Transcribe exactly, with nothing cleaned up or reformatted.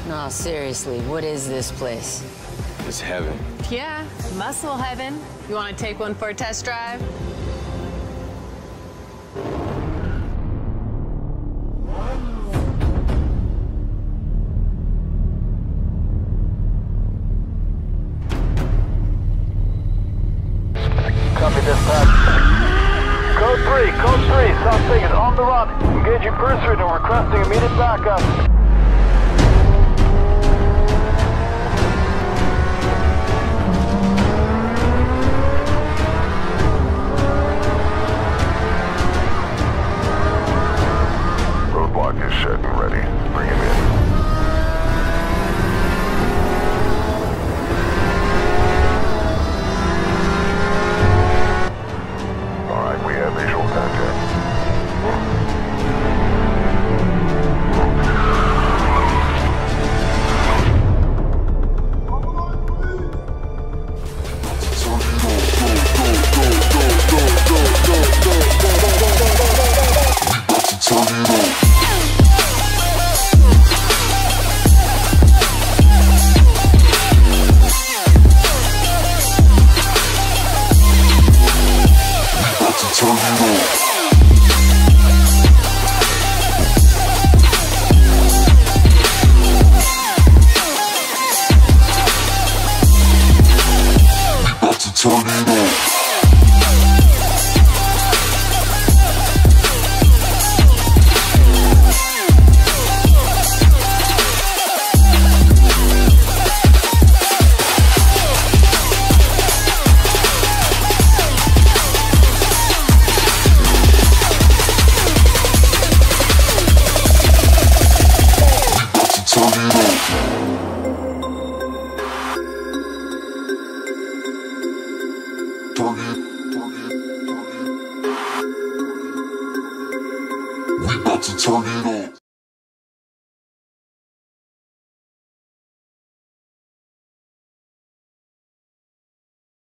No, seriously, what is this place? It's heaven. Yeah, muscle heaven. You want to take one for a test drive? Copy dispatch. Code three, code three, suspect is on the run. Engaging pursuit and requesting immediate backup. Roadblock is set and ready. Bring him in. Alright, we have visual contact. Tornado.